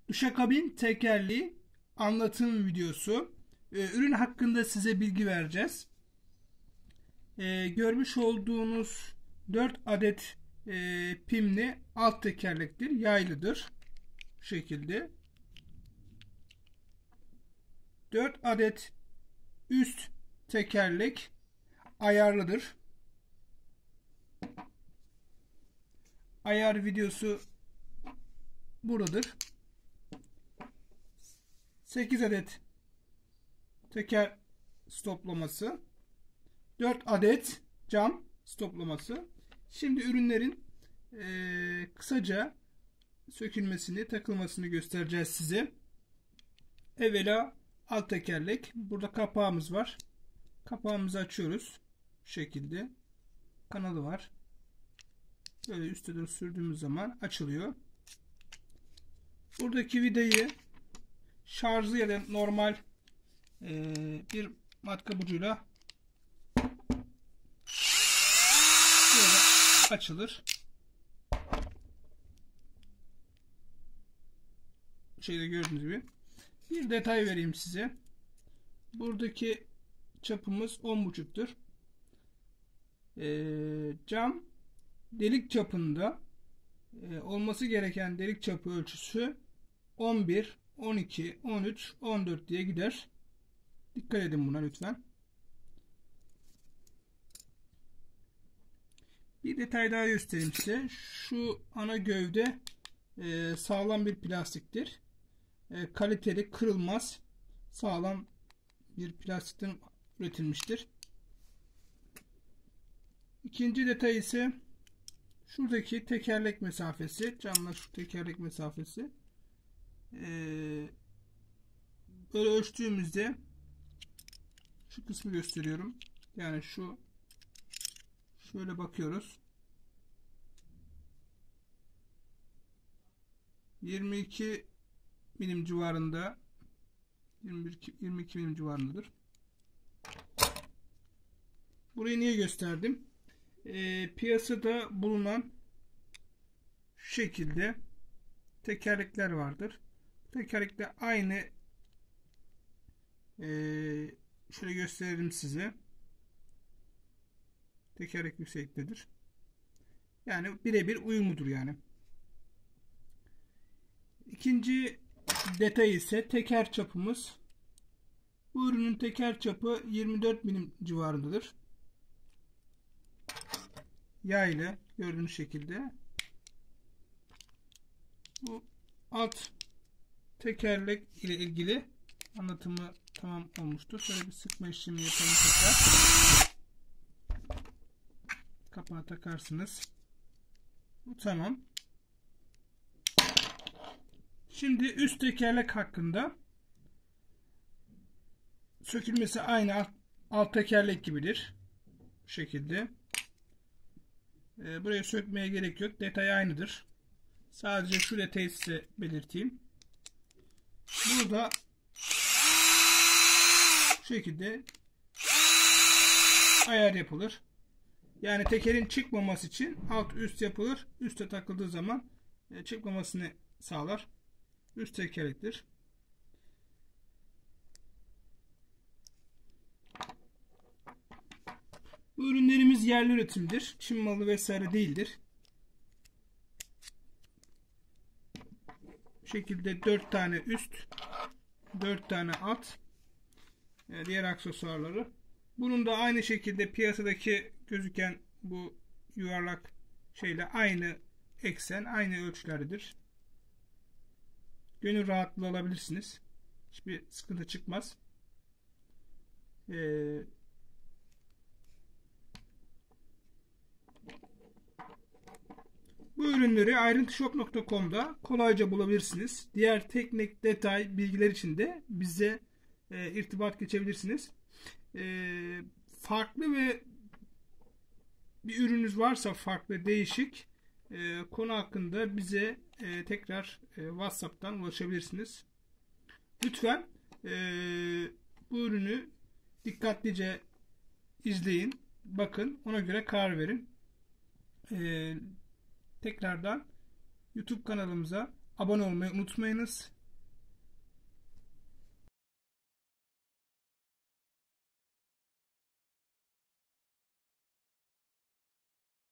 Duşakabin tekerleği anlatım videosu. Ürün hakkında size bilgi vereceğiz. Görmüş olduğunuz 4 adet pimli alt tekerlektir. Yaylıdır. Bu şekilde. 4 adet üst tekerlek ayarlıdır. Ayar videosu buradadır. 8 adet teker stoplaması, 4 adet cam stoplaması. Şimdi ürünlerin kısaca sökülmesini, takılmasını göstereceğiz size. Evvela alt tekerlek. Burada kapağımız var. Kapağımızı açıyoruz. Bu şekilde. Kanalı var. Böyle üstte doğru sürdüğümüz zaman açılıyor. Buradaki vidayı şarjlı ya da normal bir matkap ucuyla böyle açılır. Şeyde gördüğünüz gibi. Bir detay vereyim size. Buradaki çapımız 10,5'tür. Cam delik çapında olması gereken delik çapı ölçüsü 11, 12, 13, 14 diye gider. Dikkat edin buna lütfen. Bir detay daha göstereyim size. Şu ana gövde sağlam bir plastiktir. Kaliteli, kırılmaz, sağlam bir plastikten üretilmiştir. İkinci detay ise şuradaki tekerlek mesafesi. Camla şu tekerlek mesafesi. Böyle ölçtüğümüzde şu kısmı gösteriyorum. Yani şu şöyle bakıyoruz. 22 milim civarında, 22 milim civarındadır. Burayı niye gösterdim? Piyasada bulunan şu şekilde tekerlekler vardır. Tekerlekler aynı, şöyle gösterelim size. Tekerlek yüksektedir. Yani birebir uyumludur yani. İkinci detay ise teker çapımız. Bu ürünün teker çapı 24 milim civarındadır. Yaylı gördüğünüz şekilde. Bu alt tekerlek ile ilgili anlatımı tamam olmuştur. Şöyle bir sıkma işlemi yapalım tekrar. Kapağı takarsınız. Bu tamam. Şimdi üst tekerlek hakkında. Sökülmesi aynı alt tekerlek gibidir. Bu şekilde. Buraya sökmeye gerek yok. Detay aynıdır. Sadece şu detayı size belirteyim. Burada bu şekilde ayar yapılır. Yani tekerin çıkmaması için alt üst yapılır. Üste takıldığı zaman çıkmamasını sağlar. Üst tekerlektir. Bu ürünlerimiz yerli üretimdir. Çin malı vesaire değildir. Bu şekilde 4 tane üst, 4 tane alt, diğer aksesuarları. Bunun da aynı şekilde piyasadaki gözüken bu yuvarlak şeyle aynı eksen, aynı ölçülerdedir. Gönül rahatlığı alabilirsiniz. Hiçbir sıkıntı çıkmaz. Bu ürünleri ayrıntıshop.com'da kolayca bulabilirsiniz. Diğer teknik detay bilgiler için de bize irtibat geçebilirsiniz. Farklı ve bir ürününüz varsa farklı, değişik konu hakkında bize tekrar WhatsApp'tan ulaşabilirsiniz. Lütfen bu ürünü dikkatlice izleyin, bakın, ona göre karar verin. Tekrardan YouTube kanalımıza abone olmayı unutmayınız.